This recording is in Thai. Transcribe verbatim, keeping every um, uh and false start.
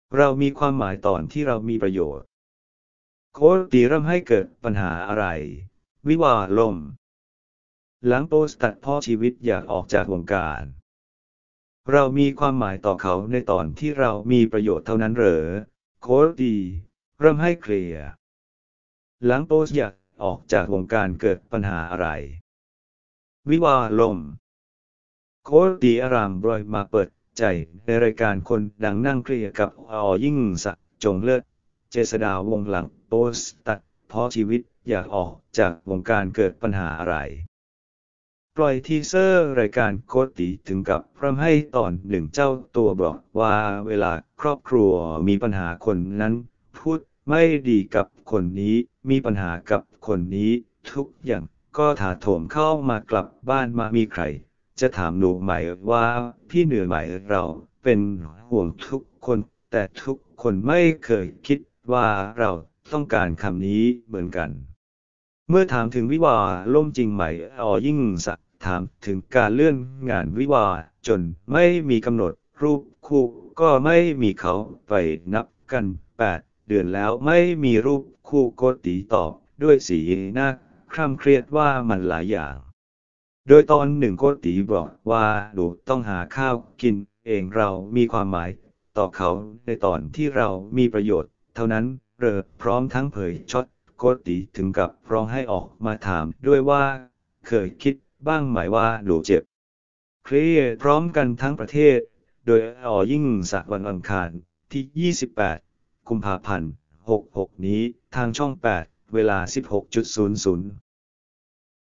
เรามีความหมายตอนที่เรามีประโยชน์โค้ดตีเริ่มให้เกิดปัญหาอะไรวิวาห์ล่มหลังโพสต์ตัดพ้อชีวิตอยากออกจากวงการเรามีความหมายต่อเขาในตอนที่เรามีประโยชน์เท่านั้นเหรอโค้ดตีเริ่มให้เคลียร์หลังโพสต์อยากออกจากวงการเกิดปัญหาอะไรวิวาห์ล่มโค้ดตีอารามบรอยมาเปิดใจในรายการคนดังนั่งเคลียร์กับอยิ่งศักดิ์จงเลิศเจษฎาวงศ์หลังโพสต์ตัดพ้อชีวิตอยากออกจากวงการเกิดปัญหาอะไรปล่อยทีเซอร์รายการโค้ดตีถึงกับพร่ำให้ตอนหนึ่งเจ้าตัวบอกว่าเวลาครอบครัวมีปัญหาคนนั้นพูดไม่ดีกับคนนี้มีปัญหากับคนนี้ทุกอย่างก็ถาโถมเข้ามากลับบ้านมามีใครจะถามหนูไหมว่าพี่เหนื่อยไหมเราเป็นห่วงทุกคนแต่ทุกคนไม่เคยคิดว่าเราต้องการคำนี้เหมือนกันเมื่อถามถึงวิวาห์ล่มจริงไหมอยิ่งศักดิ์ถามถึงการเลื่อนงานวิวาห์จนไม่มีกำหนดรูปคู่ก็ไม่มีเขาไปนับกันแปดเดือนแล้วไม่มีรูปคู่โกติตอบด้วยสีหน้าคร่ำเครียดว่ามันหลายอย่างโดยตอนหนึ่งโกติบอกว่าหนูต้องหาข้าวกินเองเรามีความหมายต่อเขาในตอนที่เรามีประโยชน์เท่านั้นเรอพร้อมทั้งเผยช็อตโกติถึงกับร้องให้ออกมาถามด้วยว่าเคยคิดบ้างไหมว่าหนูเจ็บเครียดพร้อมกันทั้งประเทศโดยอยิ่งศักดิ์วันอังคารที่ยี่สิบแปดกุมภาพันธ์หกสิบหกนี้ทางช่องแปดเวลา สิบหกนาฬิกา